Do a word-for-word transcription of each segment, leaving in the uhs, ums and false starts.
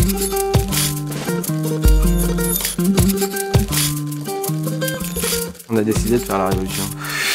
On a décidé de faire la révolution.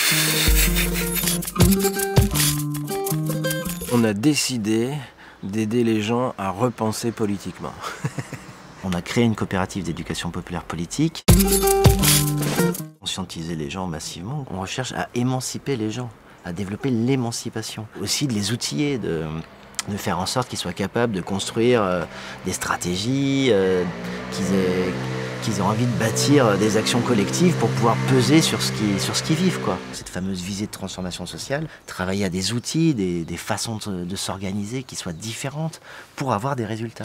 On a décidé d'aider les gens à repenser politiquement. On a créé une coopérative d'éducation populaire politique. Conscientiser les gens massivement. On recherche à émanciper les gens, à développer l'émancipation. Aussi de les outiller, de, de faire en sorte qu'ils soient capables de construire euh, des stratégies, euh, qu'ils aient, qu'ils aient envie de bâtir des actions collectives pour pouvoir peser sur ce qu'ils sur ce qu'ils vivent, quoi. Cette fameuse visée de transformation sociale, travailler à des outils, des, des façons de, de s'organiser qui soient différentes pour avoir des résultats.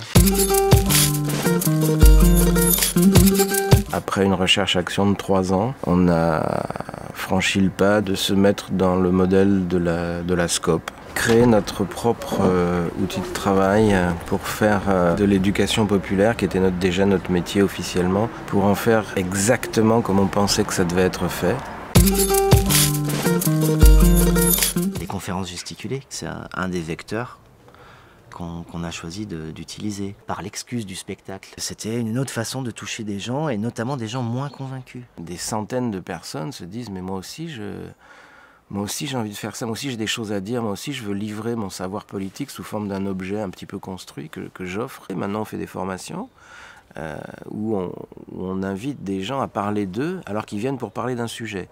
Après une recherche-action de trois ans, on a franchi le pas de se mettre dans le modèle de la, de la SCOP. Créer notre propre euh, outil de travail pour faire euh, de l'éducation populaire, qui était notre, déjà notre métier officiellement, pour en faire exactement comme on pensait que ça devait être fait. Les conférences gesticulées, c'est un, un des vecteurs qu'on qu'on a choisi d'utiliser, par l'excuse du spectacle. C'était une autre façon de toucher des gens, et notamment des gens moins convaincus. Des centaines de personnes se disent « mais moi aussi, je, moi aussi j'ai envie de faire ça, moi aussi j'ai des choses à dire, moi aussi je veux livrer mon savoir politique sous forme d'un objet un petit peu construit que, que j'offre ». Et maintenant on fait des formations euh, où, on, où on invite des gens à parler d'eux alors qu'ils viennent pour parler d'un sujet.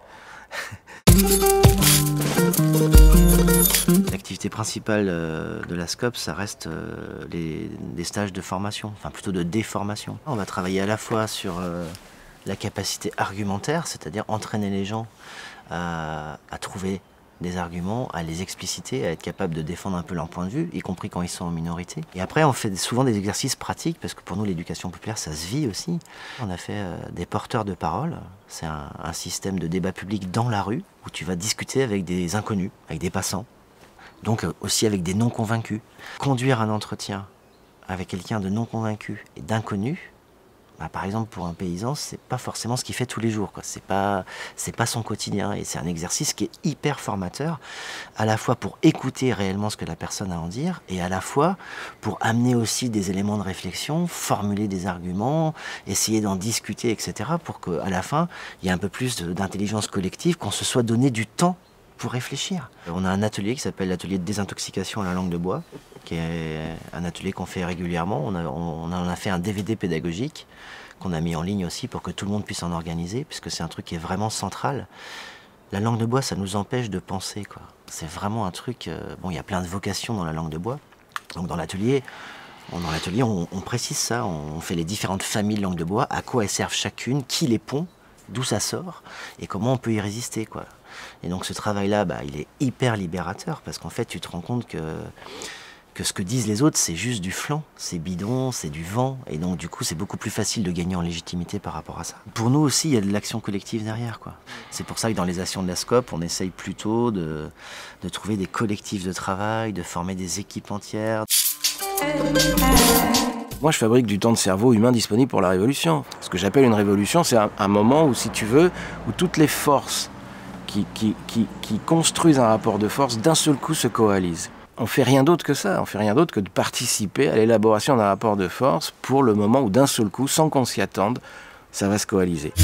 L'activité principale de la SCOP, ça reste les, les stages de formation, enfin plutôt de déformation. On va travailler à la fois sur euh, la capacité argumentaire, c'est-à-dire entraîner les gens à, à trouver des arguments, à les expliciter, à être capable de défendre un peu leur point de vue, y compris quand ils sont en minorité. Et après, on fait souvent des exercices pratiques, parce que pour nous, l'éducation populaire, ça se vit aussi. On a fait euh, des porteurs de parole. C'est un, un système de débat public dans la rue, où tu vas discuter avec des inconnus, avec des passants, donc euh, aussi avec des non-convaincus. Conduire un entretien avec quelqu'un de non-convaincu et d'inconnu, bah, par exemple pour un paysan, c'est pas forcément ce qu'il fait tous les jours, quoi. C'est pas, c'est pas son quotidien, et c'est un exercice qui est hyper formateur, à la fois pour écouter réellement ce que la personne a à en dire, et à la fois pour amener aussi des éléments de réflexion, formuler des arguments, essayer d'en discuter, et cetera, pour qu'à la fin, il y ait un peu plus d'intelligence collective, qu'on se soit donné du temps pour réfléchir. On a un atelier qui s'appelle l'atelier de désintoxication à la langue de bois, qui est un atelier qu'on fait régulièrement. On, a, on en a fait un D V D pédagogique qu'on a mis en ligne aussi pour que tout le monde puisse en organiser, puisque c'est un truc qui est vraiment central. La langue de bois, ça nous empêche de penser, quoi. C'est vraiment un truc... Euh, bon, il y a plein de vocations dans la langue de bois. Donc dans l'atelier, on, dans l'atelier, on, on précise ça, on fait les différentes familles de langue de bois, à quoi elles servent chacune, qui les pond, d'où ça sort, et comment on peut y résister, quoi. Et donc ce travail-là, bah, il est hyper libérateur, parce qu'en fait, tu te rends compte que, que ce que disent les autres, c'est juste du flanc, c'est bidon, c'est du vent, et donc du coup, c'est beaucoup plus facile de gagner en légitimité par rapport à ça. Pour nous aussi, il y a de l'action collective derrière, quoi. C'est pour ça que dans les actions de la SCOP, on essaye plutôt de, de trouver des collectifs de travail, de former des équipes entières. Moi, je fabrique du temps de cerveau humain disponible pour la révolution. Ce que j'appelle une révolution, c'est un, un moment où, si tu veux, où toutes les forces qui, qui, qui, qui construisent un rapport de force, d'un seul coup se coalisent. On fait rien d'autre que ça, on fait rien d'autre que de participer à l'élaboration d'un rapport de force pour le moment où, d'un seul coup, sans qu'on s'y attende, ça va se coaliser.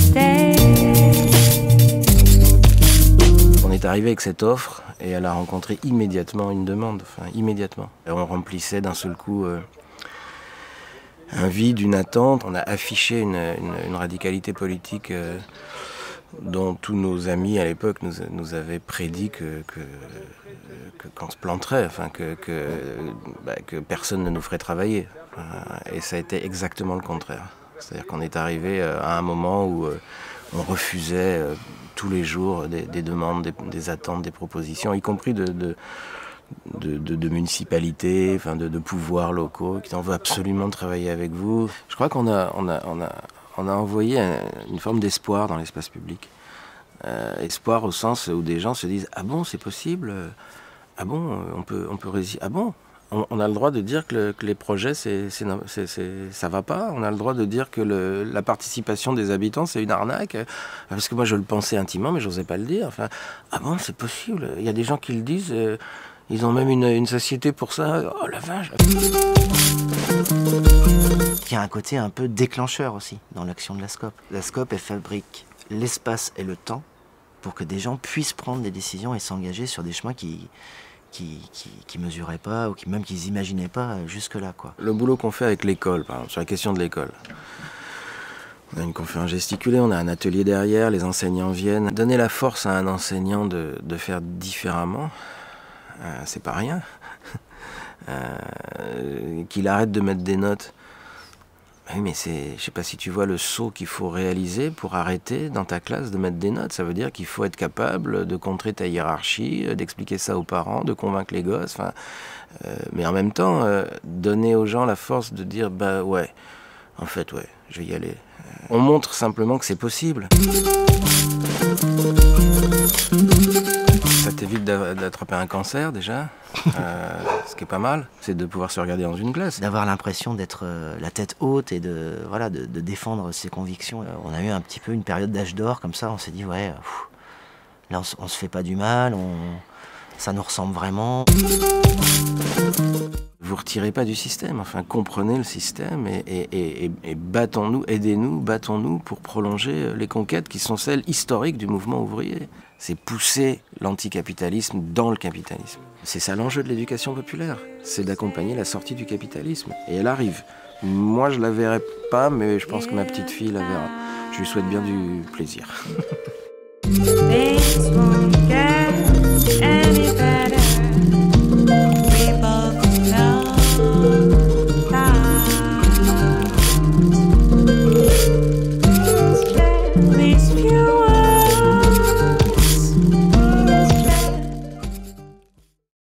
On est arrivé avec cette offre et elle a rencontré immédiatement une demande, enfin immédiatement. Et on remplissait d'un seul coup euh, un vide, une attente. On a affiché une, une, une radicalité politique euh, dont tous nos amis à l'époque nous, nous avaient prédit que, que, que, qu'on se planterait, enfin que, que, bah, que personne ne nous ferait travailler. Et ça a été exactement le contraire. C'est-à-dire qu'on est arrivé à un moment où euh, on refusait euh, tous les jours des, des demandes, des, des attentes, des propositions, y compris de, de, de, de, de municipalités, enfin de, de pouvoirs locaux, qui en veulent absolument travailler avec vous. Je crois qu'on a, on a, on a, on a envoyé un, une forme d'espoir dans l'espace public. Euh, espoir au sens où des gens se disent « Ah bon, c'est possible ? Ah bon, on peut, on peut résister ? Ah bon ?» On a le droit de dire que, le, que les projets, c'est, c'est, c'est, c'est, ça va pas. On a le droit de dire que le, la participation des habitants, c'est une arnaque. Parce que moi, je le pensais intimement, mais j'osais pas le dire. Enfin, ah bon, c'est possible. Il y a des gens qui le disent. Euh, ils ont même une, une société pour ça. Oh la vache. a un côté un peu déclencheur aussi dans l'action de la SCOP. La SCOP, elle fabrique l'espace et le temps pour que des gens puissent prendre des décisions et s'engager sur des chemins qui qui, qui, qui mesuraient pas ou qui même qu'ils imaginaient pas jusque-là, quoi. Le boulot qu'on fait avec l'école, par exemple, sur la question de l'école. On a une conférence gesticulée, on a un atelier derrière, les enseignants viennent. Donner la force à un enseignant de, de faire différemment, euh, c'est pas rien. euh, qu'il arrête de mettre des notes. Oui, mais c'est, je sais pas si tu vois le saut qu'il faut réaliser pour arrêter dans ta classe de mettre des notes. Ça veut dire qu'il faut être capable de contrer ta hiérarchie, d'expliquer ça aux parents, de convaincre les gosses. Enfin, euh, mais en même temps, euh, donner aux gens la force de dire, bah ouais, en fait, ouais, je vais y aller. On montre simplement que c'est possible. Ça t'évite d'attraper un cancer déjà, euh, ce qui est pas mal, c'est de pouvoir se regarder dans une glace. D'avoir l'impression d'être euh, la tête haute et de, voilà, de, de défendre ses convictions. Euh, on a eu un petit peu une période d'âge d'or comme ça, on s'est dit ouais, pff, là on, on se fait pas du mal, on, ça nous ressemble vraiment. Vous retirez pas du système, enfin comprenez le système et, et, et, et battons-nous, aidez-nous, battons-nous pour prolonger les conquêtes qui sont celles historiques du mouvement ouvrier. C'est pousser l'anticapitalisme dans le capitalisme. C'est ça l'enjeu de l'éducation populaire, c'est d'accompagner la sortie du capitalisme. Et elle arrive. Moi je la verrai pas, mais je pense que ma petite fille la verra. Je lui souhaite bien du plaisir.